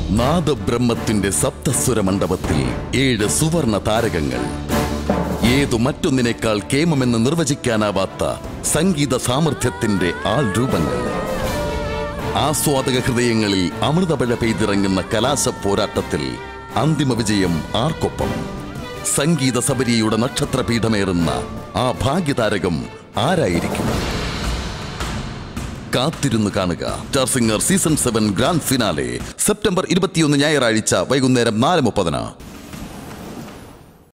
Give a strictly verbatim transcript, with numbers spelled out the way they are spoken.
നാദബ്രഹ്മത്തിന്റെ സപ്തസ്വര മണ്ഡപത്തിൽ ഏഴ് സുവർണ താരകങ്ങൾ. ഏതു മറ്റൊന്നിനേക്കാൾ കേമമെന്ന് നിർവചിക്കാനാവാത്ത സംഗീത സാമർഥ്യത്തിന്റെ ആൾ രൂപങ്ങൾ. ആസ്വാദക ഹൃദയങ്ങളിൽ അമൃതപഴ പെയ്തിറങ്ങുന്ന കലാശ പോരാട്ടത്തിൽ അന്തിമ വിജയം ആർക്കൊപ്പം? സംഗീത സബരിയുടെ നക്ഷത്രപീഠമേറുന്ന ആ ഭാഗ്യതാരകം ആരായിരിക്കും? കാത്തിരുന്ന് കാണുക. Star singer season seven grand finale September ഇരുപത്തിയൊന്ന് ഞായറാഴ്ച വൈകുന്നേരം നാല് മുപ്പതിന്.